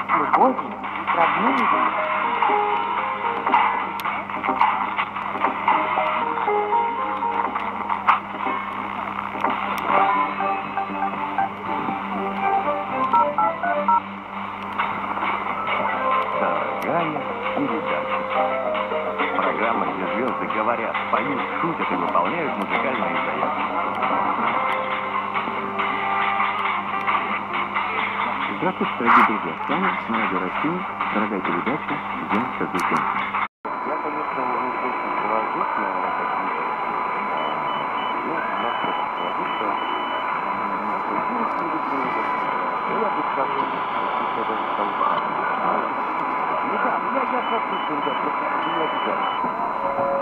любовью, сравнением. Дорогая передача. Программа, где звезды говорят, поют, шутят и выполняют музыкальные заявки. Здравствуйте, дорогие друзья! С вами на радио России дорогая передача «День событий». Я, конечно, не очень положительно какие-то, немножко положительно. Я бы сказал, что я даже стал. Ну да, я смотрю, ребят, просто не обязательно.